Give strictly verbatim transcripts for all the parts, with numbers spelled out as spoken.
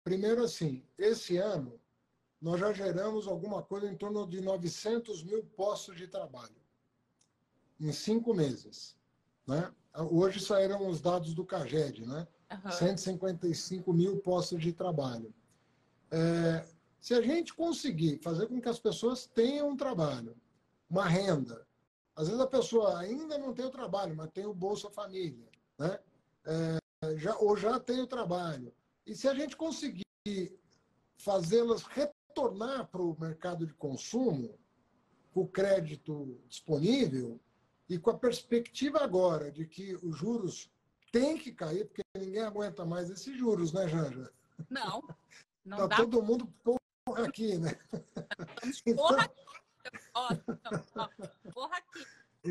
primeiro assim, esse ano nós já geramos alguma coisa em torno de novecentos mil postos de trabalho, em cinco meses. Né? Hoje saíram os dados do CAGED, né? Uhum. cento e cinquenta e cinco mil postos de trabalho. É, se a gente conseguir fazer com que as pessoas tenham um trabalho, uma renda, às vezes a pessoa ainda não tem o trabalho, mas tem o Bolsa Família, né? É, já, ou já tem o trabalho. E se a gente conseguir fazê-las retornar para o mercado de consumo, com o crédito disponível, e com a perspectiva agora de que os juros têm que cair, porque ninguém aguenta mais esses juros, né, Janja? Não, não Está dá. todo mundo porra aqui, né? Estamos porra Então, aqui. Ó, ó, porra aqui.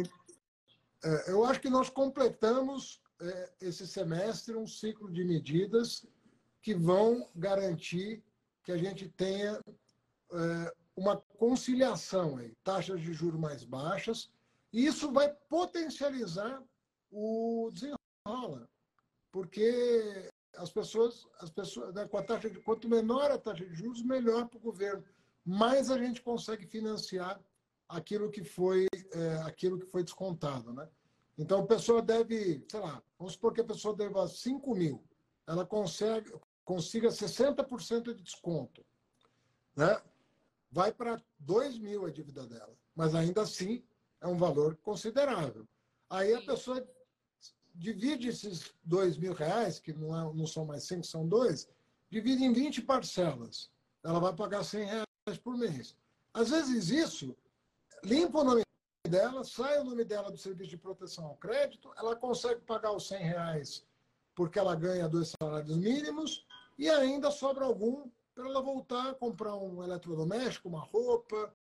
é, eu acho que nós completamos é, esse semestre um ciclo de medidas que vão garantir que a gente tenha é, uma conciliação aí, taxas de juros mais baixas, e isso vai potencializar o desenrola, porque as pessoas, as pessoas né, com a taxa de, quanto menor a taxa de juros, melhor para o governo, mais a gente consegue financiar aquilo que foi é, aquilo que foi descontado, né? Então a pessoa deve, sei lá, vamos supor que a pessoa deva cinco mil, ela consegue consiga sessenta por cento de desconto, né? Vai para dois mil a dívida dela, mas ainda assim é um valor considerável. Aí a Sim. pessoa divide esses dois mil reais, que não, é, não são mais cinco, são dois, divide em vinte parcelas. Ela vai pagar cem reais por mês. Às vezes isso limpa o nome dela, sai o nome dela do serviço de proteção ao crédito, ela consegue pagar os cem reais porque ela ganha dois salários mínimos e ainda sobra algum para ela voltar a comprar um eletrodoméstico, uma roupa,